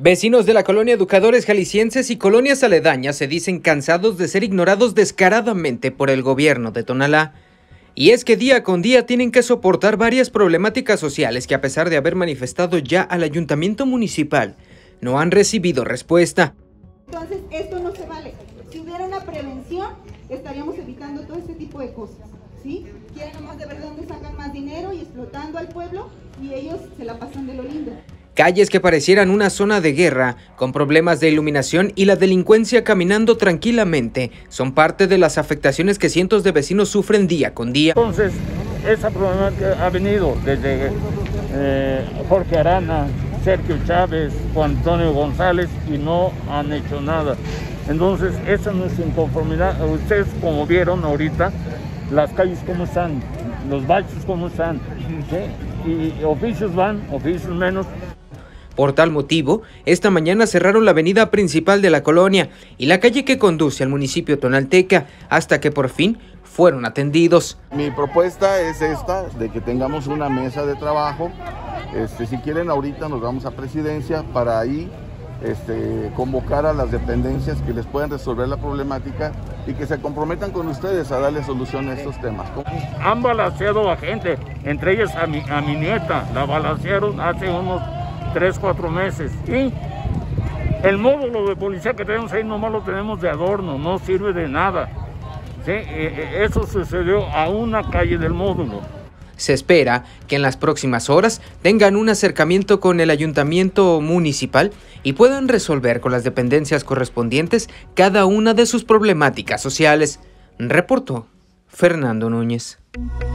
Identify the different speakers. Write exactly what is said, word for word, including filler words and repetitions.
Speaker 1: Vecinos de la colonia Educadores Jaliscienses y colonias aledañas se dicen cansados de ser ignorados descaradamente por el gobierno de Tonalá. Y es que día con día tienen que soportar varias problemáticas sociales que, a pesar de haber manifestado ya al ayuntamiento municipal, no han recibido respuesta.
Speaker 2: Entonces esto no se vale. Si hubiera una prevención, estaríamos evitando todo este tipo de cosas, ¿sí? Quieren nomás de ver de dónde sacan más dinero y explotando al pueblo, y ellos se la pasan de lo lindo.
Speaker 1: Calles que parecieran una zona de guerra, con problemas de iluminación y la delincuencia caminando tranquilamente, son parte de las afectaciones que cientos de vecinos sufren día con día.
Speaker 3: Entonces, esa problemática ha venido desde eh, Jorge Arana, Sergio Chávez, Juan Antonio González, y no han hecho nada. Entonces, esa no es inconformidad. Ustedes, como vieron ahorita, las calles cómo están, los baches cómo están, ¿sí? Y oficios van, oficios menos.
Speaker 1: Por tal motivo, esta mañana cerraron la avenida principal de la colonia y la calle que conduce al municipio tonalteca, hasta que por fin fueron atendidos.
Speaker 4: Mi propuesta es esta, de que tengamos una mesa de trabajo. Este, si quieren, ahorita nos vamos a presidencia para ahí este, convocar a las dependencias que les puedan resolver la problemática y que se comprometan con ustedes a darle solución a estos temas.
Speaker 3: Han balanceado a gente, entre ellas a mi, a mi nieta, la balancearon hace unos tres, cuatro meses. Y el módulo de policía que tenemos ahí nomás lo tenemos de adorno, no sirve de nada. ¿Sí? Eso sucedió a una calle del módulo.
Speaker 1: Se espera que en las próximas horas tengan un acercamiento con el ayuntamiento municipal y puedan resolver con las dependencias correspondientes cada una de sus problemáticas sociales. Reportó Fernando Núñez.